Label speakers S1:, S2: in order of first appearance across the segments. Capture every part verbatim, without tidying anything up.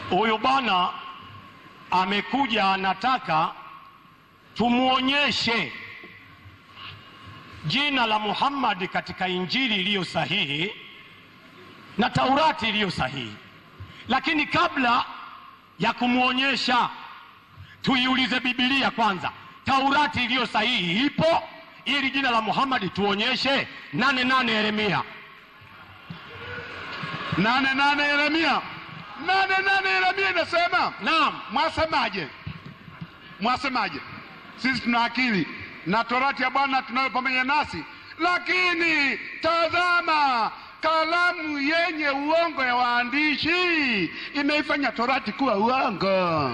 S1: Huyu bwana amekuja anataka tumuonyeshe jina la Muhammad katika Injili iliyo sahihi na Taurati iliyo sahihi. Lakini kabla ya kumuonyesha, tuiulize Biblia kwanza, Taurati iliyo sahihi ipo ili jina la Muhammad tuonyeshe? Nane nane Yeremia
S2: nane nane Yeremia nane nane Yeremia inasema,
S1: naam,
S2: mwasemaje? Mwasemaje? Sisi tuna akili na Torati ya Bwana tunayo pamoja nasi, lakini tazama, kalamu yenye uongo ya waandishi imeifanya Torati kuwa uongo.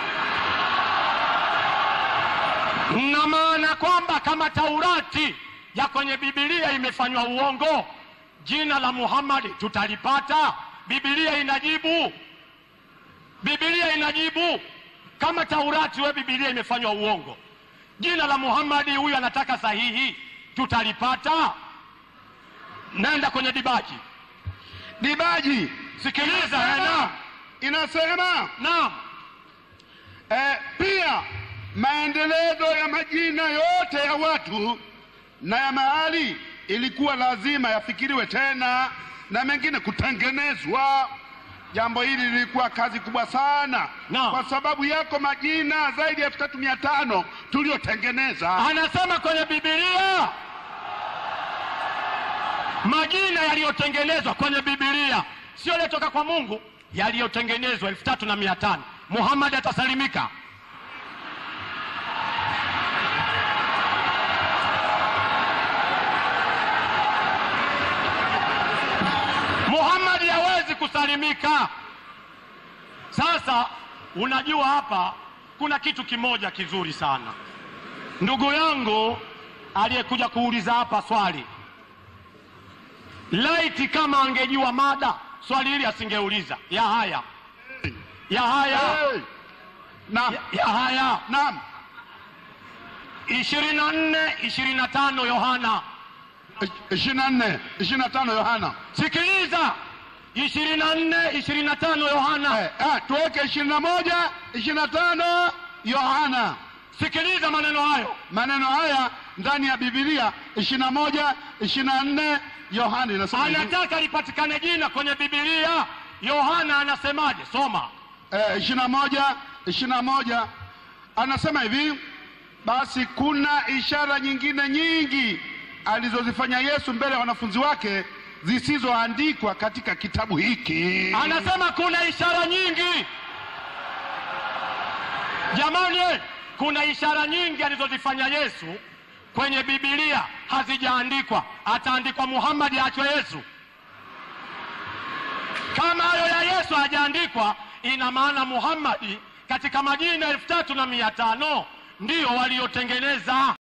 S1: Na maana kwamba kama Taurati ya kwenye Biblia imefanywa uongo, jina la Muhammad tutalipata? Biblia inajibu. Biblia inajibu. Kama Taurati we Biblia imefanywa uongo, jina la Muhammad huyu anataka sahihi, tutalipata? Nenda kwenye dibaji.
S2: Dibaji,
S1: sikiliza,
S2: inasema, inasema
S1: naam,
S2: eh, pia maendelezo ya majina yote ya watu na ya mahali ilikuwa lazima yafikiriwe tena na mengine kutengenezwa. Jambo hili lilikuwa kazi kubwa sana,
S1: no.
S2: Kwa sababu yako majina zaidi ya elfu tatu mia tano tuliotengeneza.
S1: Anasema kwenye Biblia majina yaliyotengenezwa kwenye Biblia sio yaliyotoka kwa Mungu, yaliyotengenezwa elfu tatu na mia tano. Muhammad atasalimika? Muhammad hawezi kusalimika. Sasa unajua, hapa kuna kitu kimoja kizuri sana. Ndugu yangu aliyekuja kuuliza hapa swali, laiti kama angejua mada, swali hili asingeuliza. Ya haya ya haya
S2: hey. Naam.
S1: Ya, ya haya
S2: naam,
S1: ishirini na nne ishirini na tano Yohana
S2: ishirini na nne ishirini na tano Yohana.
S1: Sikiliza, ishirini na nne ishirini na tano Yohana.
S2: Eh, eh, tuweke ishirini na moja ishirini na tano Yohana.
S1: Sikiliza maneno hayo.
S2: Maneno haya ndani ya Biblia ishirini na moja ishirini na nne Yohana inasema,
S1: anataka lipatikane jina kwenye Biblia. Yohana anasemaje? Soma.
S2: Eh, ishirini na moja ishirini na moja anasema hivi: basi kuna ishara nyingine nyingi alizozifanya Yesu mbele ya wanafunzi wake zisizoandikwa katika kitabu hiki.
S1: Anasema kuna ishara nyingi. Jamani, kuna ishara nyingi alizozifanya Yesu kwenye Biblia hazijaandikwa. Ataandikwa Muhammad aachwe Yesu? Kama hayo ya Yesu hajaandikwa, ina maana Muhammad katika majina elfu tatu na mia tano ndio waliotengeneza.